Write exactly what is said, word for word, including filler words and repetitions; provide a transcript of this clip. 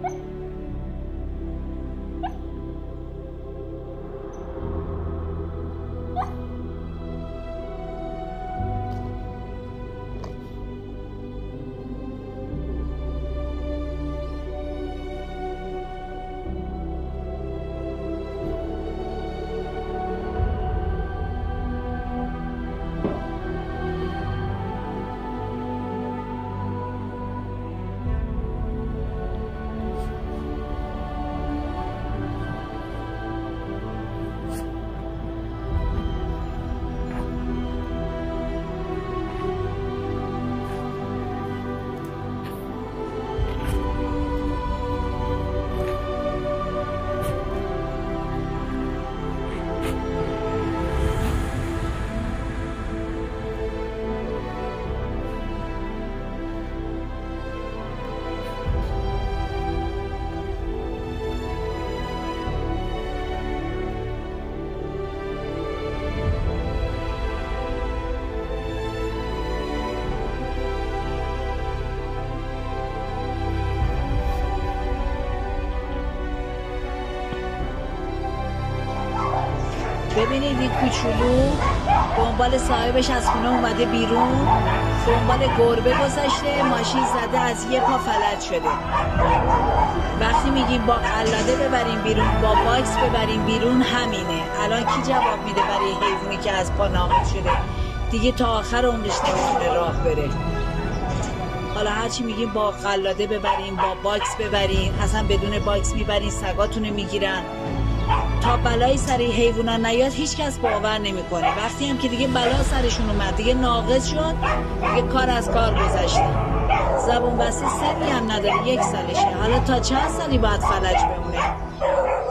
ببینید این کوچولو دنبال صاحبش از خونه اومده بیرون، دنبال گربه گذاشته، ماشین زده، از یه پا فلج شده. وقتی میگیم با قلاده ببریم بیرون، با باکس ببریم بیرون، همینه. الان کی جواب میده برای حیوانی که از پا نابود شده دیگه تا آخر عمرش نمیتونه راه بره؟ حالا هرچی میگیم با قلاده ببریم، با باکس ببریم، اصلا بدون باکس میبرین سگاتونو میگیرن. تا بلایی سر حیوونا نیاد هیچ کس باور نمیکنه. وقتی هم که دیگه بلا سرشون اومد، دیگه ناقص شد، دیگه کار از کار گذشته. زبون بسته سنی هم نداره، یک سالشه. حالا تا چند سالی باید فلج بمونه؟